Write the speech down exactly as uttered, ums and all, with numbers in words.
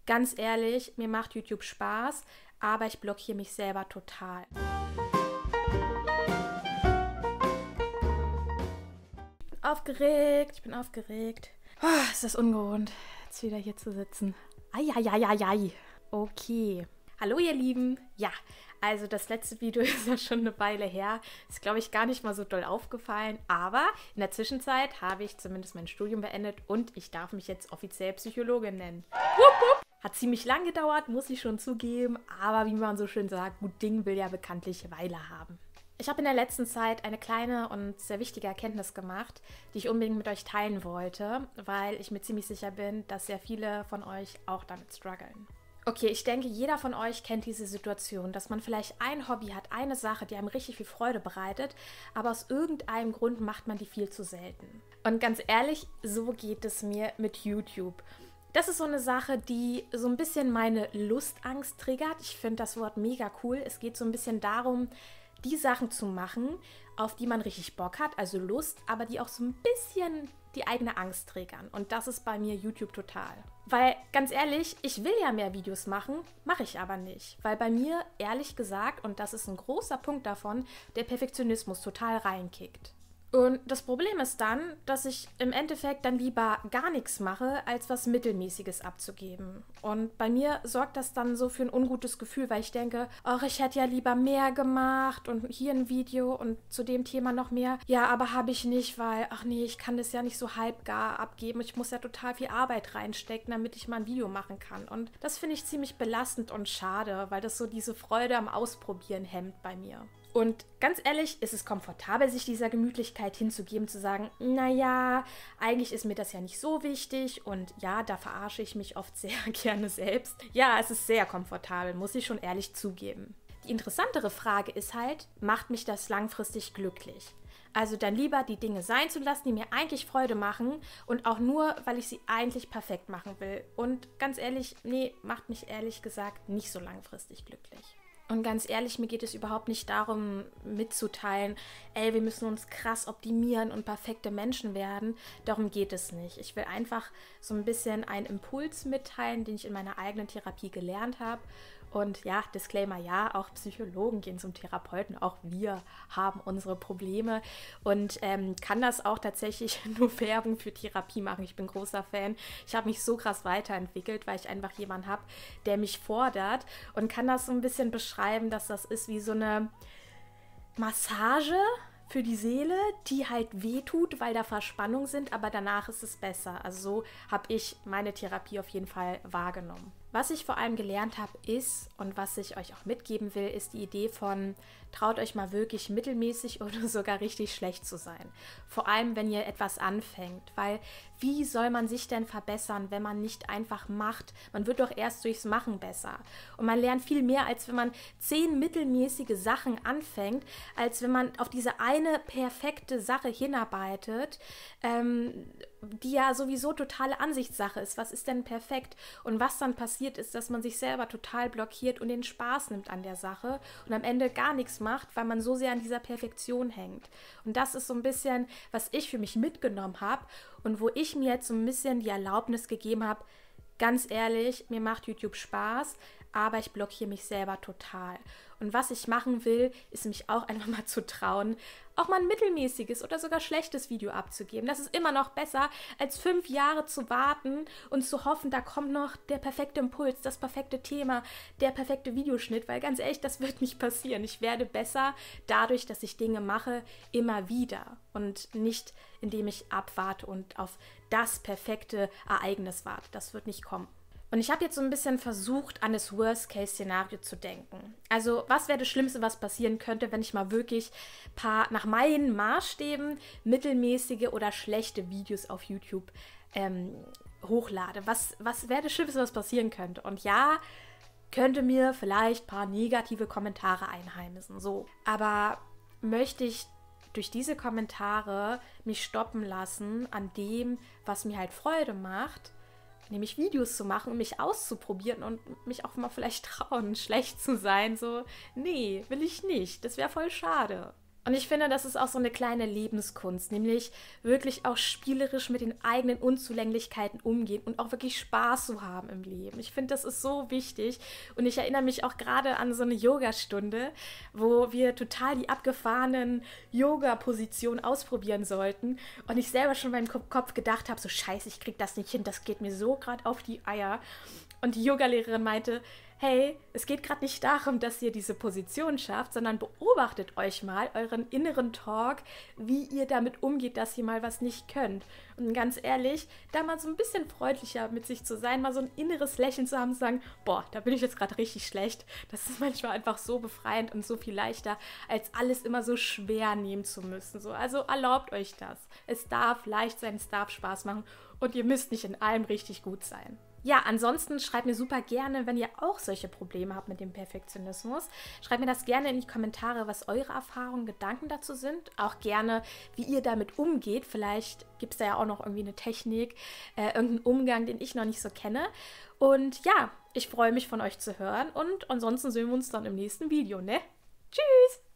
Ganz ehrlich, mir macht YouTube Spaß, aber ich blockiere mich selber total. Ich bin aufgeregt, ich bin aufgeregt. Oh, ist das ungewohnt, jetzt wieder hier zu sitzen. Eieieiei. Okay. Hallo ihr Lieben. Ja, also das letzte Video ist ja schon eine Weile her. Ist, glaube ich, gar nicht mal so doll aufgefallen. Aber in der Zwischenzeit habe ich zumindest mein Studium beendet und ich darf mich jetzt offiziell Psychologin nennen. Wupp, wupp. Hat ziemlich lang gedauert, muss ich schon zugeben. Aber wie man so schön sagt, gut Ding will ja bekanntlich Weile haben. Ich habe in der letzten Zeit eine kleine und sehr wichtige Erkenntnis gemacht, die ich unbedingt mit euch teilen wollte, weil ich mir ziemlich sicher bin, dass sehr viele von euch auch damit strugglen. Okay, ich denke, jeder von euch kennt diese Situation, dass man vielleicht ein Hobby hat, eine Sache, die einem richtig viel Freude bereitet, aber aus irgendeinem Grund macht man die viel zu selten. Und ganz ehrlich, so geht es mir mit YouTube. Das ist so eine Sache, die so ein bisschen meine Lustangst triggert. Ich finde das Wort mega cool. Es geht so ein bisschen darum, die Sachen zu machen, auf die man richtig Bock hat, also Lust, aber die auch so ein bisschen die eigene Angst triggern. Und das ist bei mir YouTube total. Weil, ganz ehrlich, ich will ja mehr Videos machen, mache ich aber nicht. Weil bei mir, ehrlich gesagt, und das ist ein großer Punkt davon, der Perfektionismus total reinkickt. Und das Problem ist dann, dass ich im Endeffekt dann lieber gar nichts mache, als was Mittelmäßiges abzugeben. Und bei mir sorgt das dann so für ein ungutes Gefühl, weil ich denke, ach, ich hätte ja lieber mehr gemacht und hier ein Video und zu dem Thema noch mehr. Ja, aber habe ich nicht, weil, ach nee, ich kann das ja nicht so halbgar abgeben. Ich muss ja total viel Arbeit reinstecken, damit ich mal ein Video machen kann. Und das finde ich ziemlich belastend und schade, weil das so diese Freude am Ausprobieren hemmt bei mir. Und ganz ehrlich, ist es komfortabel, sich dieser Gemütlichkeit hinzugeben, zu sagen, naja, eigentlich ist mir das ja nicht so wichtig und ja, da verarsche ich mich oft sehr gerne selbst. Ja, es ist sehr komfortabel, muss ich schon ehrlich zugeben. Die interessantere Frage ist halt, macht mich das langfristig glücklich? Also dann lieber die Dinge sein zu lassen, die mir eigentlich Freude machen und auch nur, weil ich sie eigentlich perfekt machen will. Und ganz ehrlich, nee, macht mich ehrlich gesagt nicht so langfristig glücklich. Und ganz ehrlich, mir geht es überhaupt nicht darum, mitzuteilen, ey, wir müssen uns krass optimieren und perfekte Menschen werden. Darum geht es nicht. Ich will einfach so ein bisschen einen Impuls mitteilen, den ich in meiner eigenen Therapie gelernt habe. Und ja, Disclaimer, ja, auch Psychologen gehen zum Therapeuten, auch wir haben unsere Probleme und ähm, kann das auch tatsächlich nur Werbung für Therapie machen. Ich bin großer Fan. Ich habe mich so krass weiterentwickelt, weil ich einfach jemanden habe, der mich fordert und kann das so ein bisschen beschreiben, dass das ist wie so eine Massage für die Seele, die halt wehtut, weil da Verspannungen sind, aber danach ist es besser. Also so habe ich meine Therapie auf jeden Fall wahrgenommen. Was ich vor allem gelernt habe ist, und was ich euch auch mitgeben will, ist die Idee von, traut euch mal wirklich mittelmäßig oder sogar richtig schlecht zu sein. Vor allem, wenn ihr etwas anfängt, weil wie soll man sich denn verbessern, wenn man nicht einfach macht? Man wird doch erst durchs Machen besser. Und man lernt viel mehr, als wenn man zehn mittelmäßige Sachen anfängt, als wenn man auf diese eine perfekte Sache hinarbeitet, ähm, die ja sowieso totale Ansichtssache ist. Was ist denn perfekt? Und was dann passiert ist, dass man sich selber total blockiert und den Spaß nimmt an der Sache und am Ende gar nichts macht, weil man so sehr an dieser Perfektion hängt. Und das ist so ein bisschen, was ich für mich mitgenommen habe und wo ich mir jetzt so ein bisschen die Erlaubnis gegeben habe, ganz ehrlich, mir macht YouTube Spaß, aber ich blockiere mich selber total. Und was ich machen will, ist mich auch einfach mal zu trauen, auch mal ein mittelmäßiges oder sogar schlechtes Video abzugeben. Das ist immer noch besser, als fünf Jahre zu warten und zu hoffen, da kommt noch der perfekte Impuls, das perfekte Thema, der perfekte Videoschnitt, weil ganz ehrlich, das wird nicht passieren. Ich werde besser dadurch, dass ich Dinge mache, immer wieder und nicht, indem ich abwarte und auf das perfekte Ereignis warte. Das wird nicht kommen. Und ich habe jetzt so ein bisschen versucht, an das Worst-Case-Szenario zu denken. Also, was wäre das Schlimmste, was passieren könnte, wenn ich mal wirklich paar, nach meinen Maßstäben mittelmäßige oder schlechte Videos auf YouTube ähm, hochlade? Was, was wäre das Schlimmste, was passieren könnte? Und ja, könnte mir vielleicht ein paar negative Kommentare einheimsen, so. Aber möchte ich durch diese Kommentare mich stoppen lassen an dem, was mir halt Freude macht, nämlich Videos zu machen und mich auszuprobieren und mich auch mal vielleicht trauen, schlecht zu sein. So, nee, will ich nicht. Das wäre voll schade. Und ich finde, das ist auch so eine kleine Lebenskunst, nämlich wirklich auch spielerisch mit den eigenen Unzulänglichkeiten umgehen und auch wirklich Spaß zu haben im Leben. Ich finde, das ist so wichtig. Und ich erinnere mich auch gerade an so eine Yogastunde, wo wir total die abgefahrenen Yoga-Positionen ausprobieren sollten. Und ich selber schon in meinem Kopf gedacht habe, so scheiße, ich krieg das nicht hin, das geht mir so gerade auf die Eier. Und die Yogalehrerin meinte, hey, es geht gerade nicht darum, dass ihr diese Position schafft, sondern beobachtet euch mal euren inneren Talk, wie ihr damit umgeht, dass ihr mal was nicht könnt. Und ganz ehrlich, da mal so ein bisschen freundlicher mit sich zu sein, mal so ein inneres Lächeln zu haben, zu sagen, boah, da bin ich jetzt gerade richtig schlecht. Das ist manchmal einfach so befreiend und so viel leichter, als alles immer so schwer nehmen zu müssen. So, also erlaubt euch das. Es darf leicht sein, es darf Spaß machen und ihr müsst nicht in allem richtig gut sein. Ja, ansonsten schreibt mir super gerne, wenn ihr auch solche Probleme habt mit dem Perfektionismus. Schreibt mir das gerne in die Kommentare, was eure Erfahrungen, Gedanken dazu sind. Auch gerne, wie ihr damit umgeht. Vielleicht gibt es da ja auch noch irgendwie eine Technik, äh, irgendeinen Umgang, den ich noch nicht so kenne. Und ja, ich freue mich von euch zu hören und ansonsten sehen wir uns dann im nächsten Video, ne? Tschüss!